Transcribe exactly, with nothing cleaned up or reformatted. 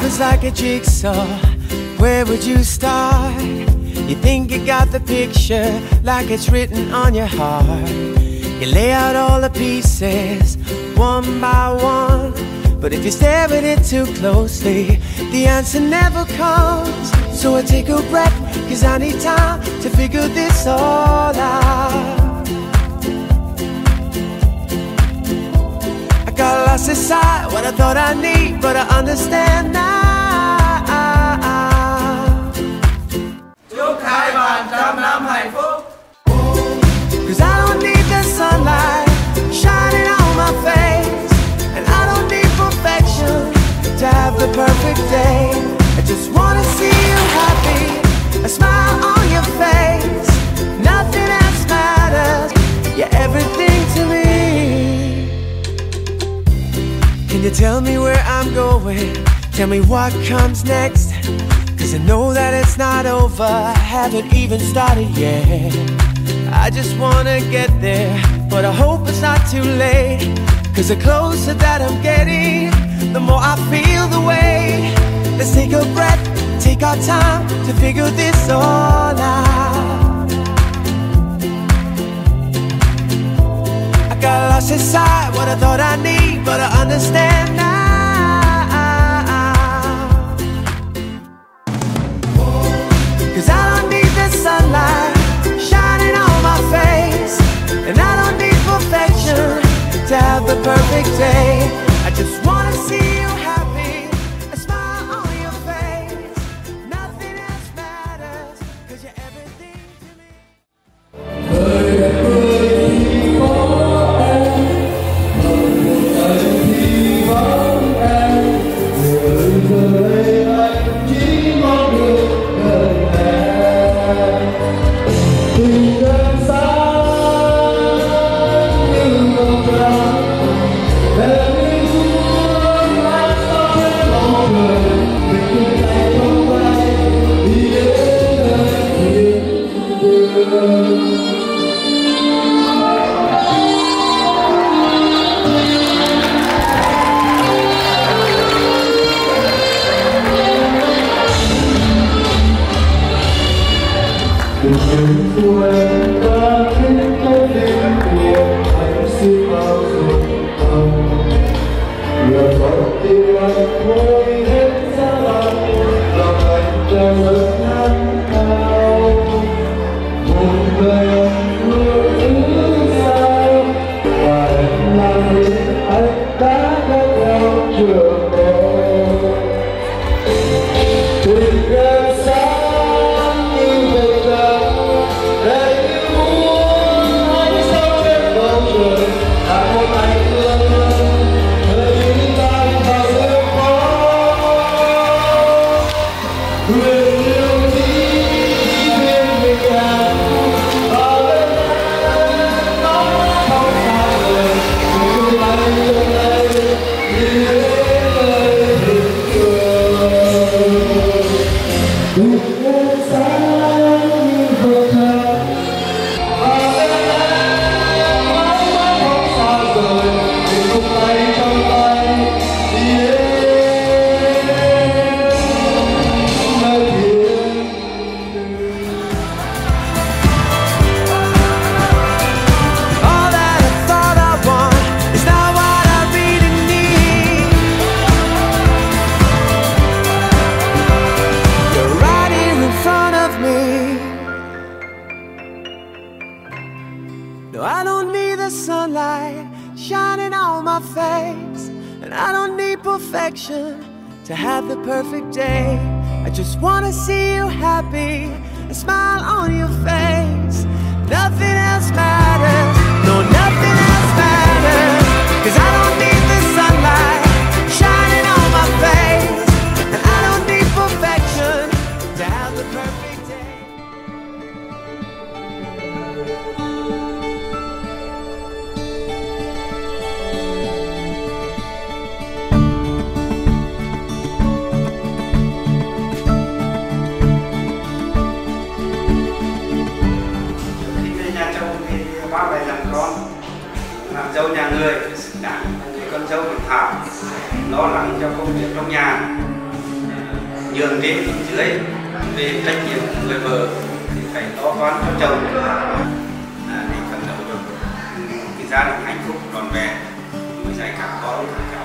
is like a jigsaw. Where would you start? You think you got the picture like it's written on your heart. You lay out all the pieces one by one, but if you stare at it too closely, the answer never comes. So I take a breath, cause I need time to figure this all out. I got lost inside what I thought I need, but I understand now. Chúc hai bạn trăm năm hạnh phúc. Cause I don't need the sunlight shining on my face, and I don't need perfection to have the perfect day. I just wanna see you happy, a smile on your face. Nothing else matters, you're everything to me. Can you tell me where I'm going? Tell me what comes next. Cause I know that it's not over, I haven't even started yet. I just wanna get there, but I hope it's not too late. Cause the closer that I'm getting, the more I feel the way. Let's take a breath, take our time to figure this all out. I got lost inside what I thought I need, but I understand now. Cause I don't need the sunlight shining on my face, and I don't need perfection to have the perfect day. I just wanna see you happy, a smile on your face. Nothing else matters, cause you're everything to me. Đời đẹp ơi thì có em, đời thì vắng em. Rồi giờ đây anh chỉ mong được gần em. Tình em sáng như ngọn đèn, em đi xuống ánh sáng trên bầu trời. Mình cùng tay trong tay đi đến nơi thiên đường. Tình yêu của em đã khiến tôi đến buồn, anh xin bao dung không. Lừa con tim anh thôi hết giá lạnh, lòng anh đã rất ngăn cao. Một đời anh luôn giữ sao, và em là người anh đã ghé theo trường em. Tình em sáng như vầng trăng, để như muốn ánh sao trên bầu trời. Đã một anh thương thân, nơi những tay vào giấc mơ. Nguyện yêu chỉ bên mình em, ở bên em nó không xa rời. Cùng tay trong tay đi đến nơi thiên đường. Cùng em sáng như vầng trăng, ở bên em mãi mãi không xa rời. Cùng tay trong tay đi đến nơi thiên đường. All that I thought I want is not what I really need. You're right here in front of me. No, I don't need the sunlight shining on my face, and I don't need perfection to have the perfect day. I just wanna see you happy, a smile on your face. Nothing else matters, no, nothing else matters. Cause I don't need the sunlight shining on my face, and I don't need perfection to have the perfect day. Ba mẹ làm con, làm dâu nhà người xứng đáng là người con dâu hiền thảo, lo lắng cho công việc trong nhà. nhường trên nhường dưới về trách nhiệm của người vợ thì phải lo toan cho chồng à, để phấn đấu được cái gia đình hạnh phúc trọn vẹn nuôi dạy các con.